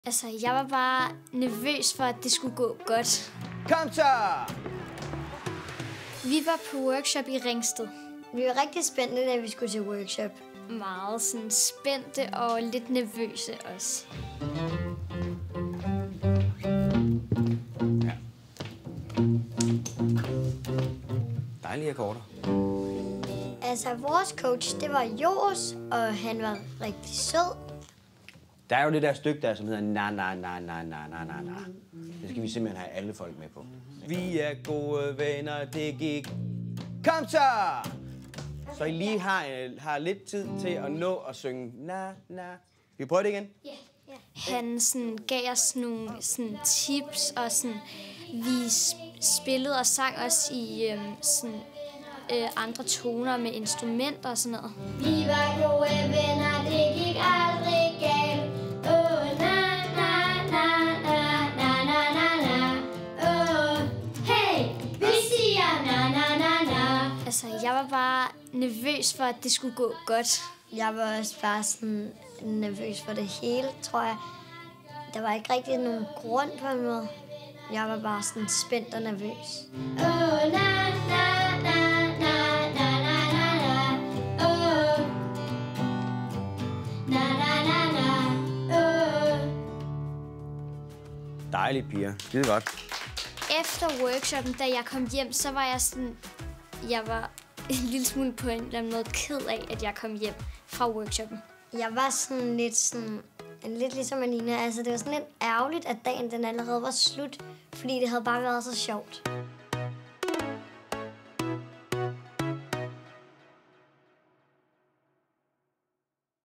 Altså, jeg var bare nervøs for, at det skulle gå godt. Kom så! Vi var på workshop i Ringsted. Vi var rigtig spændte, da vi skulle til workshop. Meget sådan spændte og lidt nervøse også. Ja. Dejlige akkorder. Altså, vores coach, det var Jos, og han var rigtig sød. Der er jo det der stykke der, som hedder na. Det skal vi simpelthen have alle folk med på. Vi er gode venner, det gik. Kom så! Så I lige har lidt tid til at nå at synge na. Vi prøver det igen? Ja. Han sådan, gav os nogle sådan, tips, og sådan, vi spillede og sang også i andre toner med instrumenter og sådan noget. Vi var gode venner, det gik aldrig galt. Altså, jeg var bare nervøs for, at det skulle gå godt. Jeg var også bare sådan nervøs for det hele, tror jeg. Der var ikke rigtig nogen grund på en måde. Jeg var bare sådan spændt og nervøs. Dejlige piger. Skide godt. Efter workshoppen, da jeg kom hjem, så var jeg var en lille smule på en eller anden måde ked af, at jeg kom hjem fra workshoppen. Jeg var sådan lidt ligesom Alina. Altså, det var sådan lidt ærgerligt, at dagen den allerede var slut, fordi det havde bare været så sjovt.